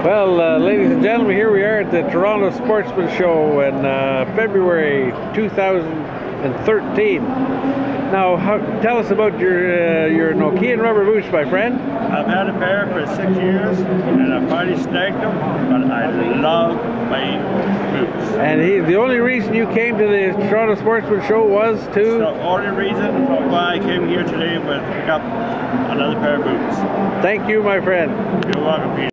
Well, ladies and gentlemen, here we are at the Toronto Sportsman show in February 2013. Now, tell us about your Nokian Rubber Boots, my friend. I've had a pair for 6 years, and I finally snagged them, but I love my boots. And the only reason you came to the Toronto Sportsman show was to... It's the only reason why I came here today was to pick up another pair of boots. Thank you, my friend. You're welcome, Peter.